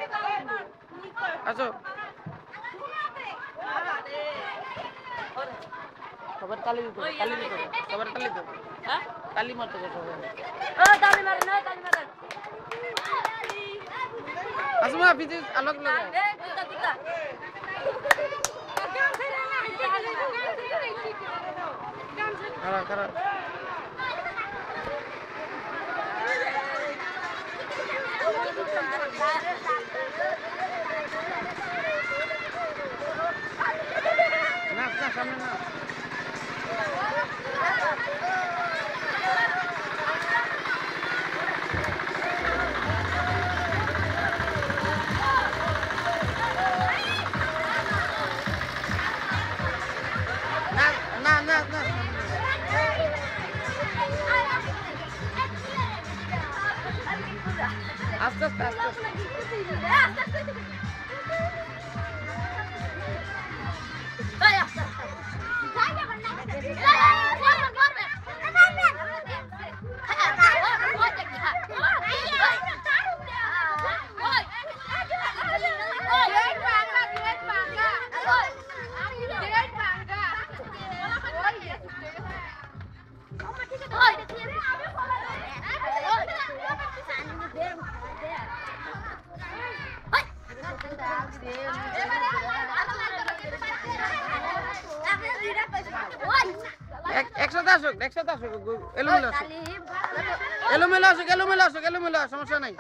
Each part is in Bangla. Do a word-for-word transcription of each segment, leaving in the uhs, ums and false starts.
আসো সবার তালি দিতে তালি দিতে সবার তালি দিতে হ্যাঁ তালি মারতে হবে সবাই ও তালি মার না তালি মার আসো মা বিজে আলোক লাগা এ কুতা কুতা খারাপ খারাপ না না সামনে না না না না আস্তে আস্তে আস্তে একসাথে আসুক একসাথে আসুক এলোমেলো আসুক এলোমেলো আসুক এলোমেলো আসুক এলোমেলো সমস্যা নাই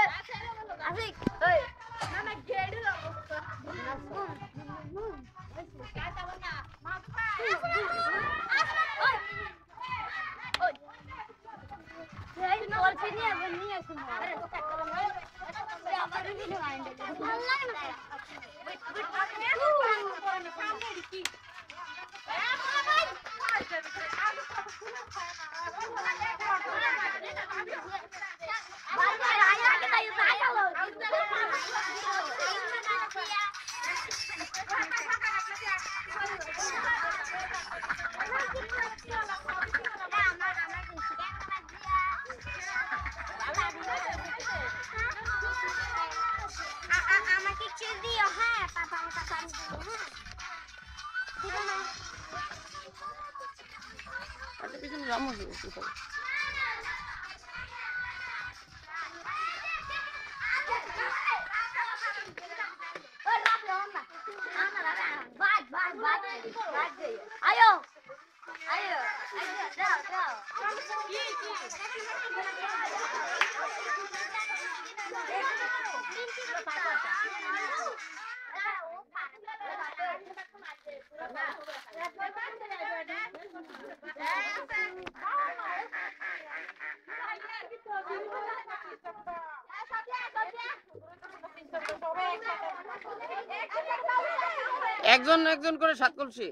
আচ্ছা পিছনে Ramu ayo ayo ayo daw daw একজন একজন করে সাত কলসি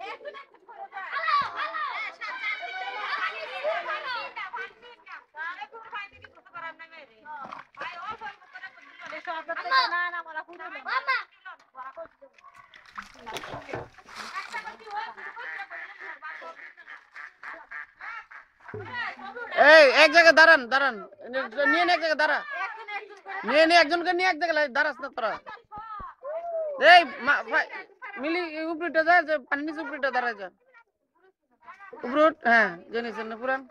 এই এক জায়গায় দাঁড়ান দাঁড়ান নিয়ে এক জায়গায় দাঁড়া নিয়ে নিয়ে একজনকে নিয়ে এক জায়গায় দাঁড়াস না তোরা এই মিলি উপরিটা যায় যে পানি নিচে উপরিটা দাঁড়ায় যা উপরুট হ্যাঁ জানিস না পুরান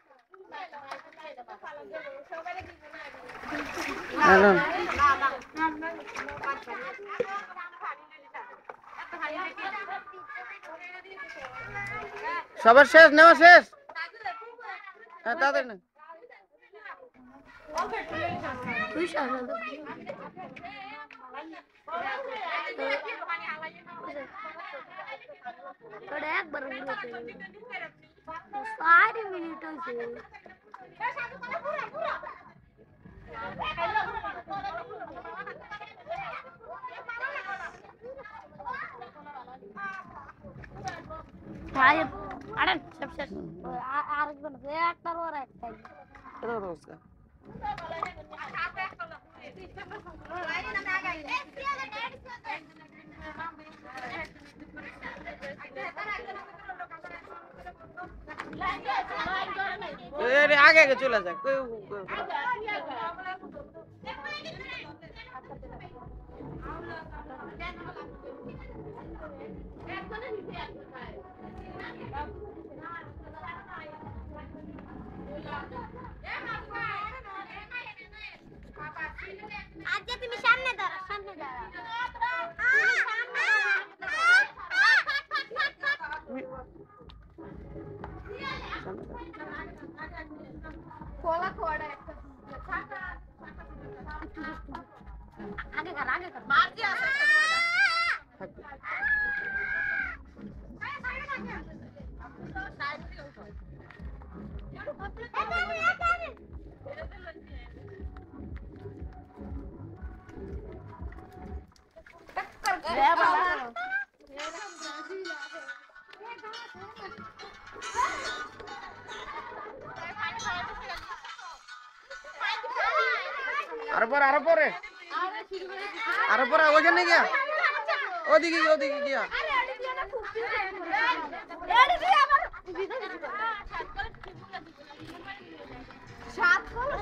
সবার শেষ নেওয়া শেষ হ্যাঁ তাদের না একবার সাড়ে মিনিট হয়েছে আরে সব শেষ আরেকজন একটার ওর একটাই আগে আগে চলে যাক আজকে তুমি সামনে দাঁড়া সামনে দাঁড়া কোলা কোড়া একটা আগে কর আগে কর মারজি আছে আরো পরে আরো পরে আরো পরে ওখানে গিয়া ওদিকে ওদিকে গিয়া সাত কল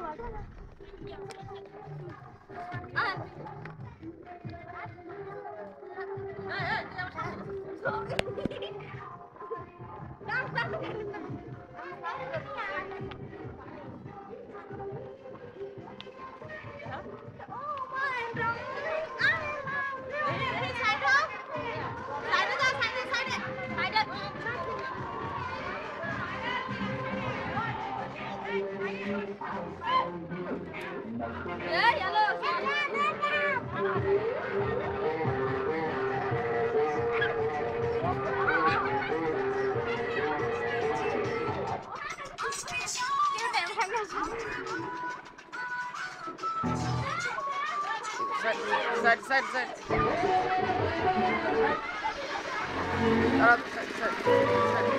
Side, side, side. Uh, side, side, side.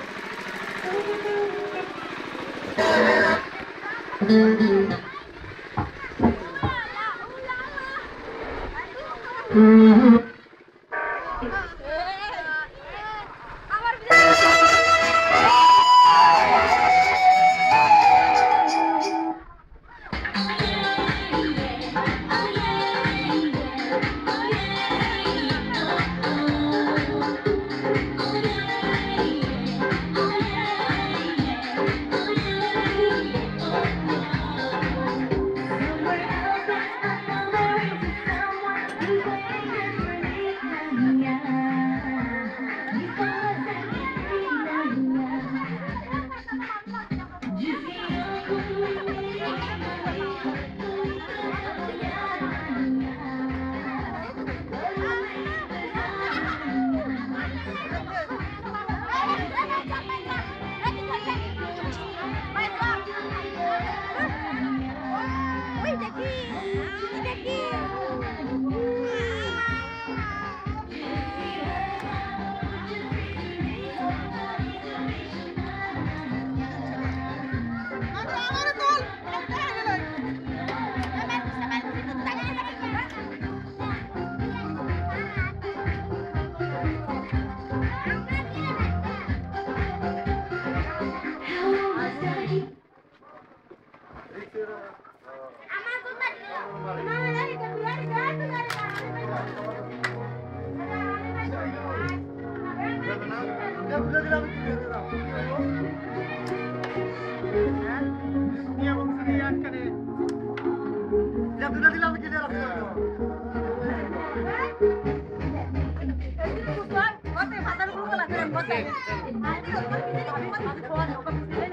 Okay.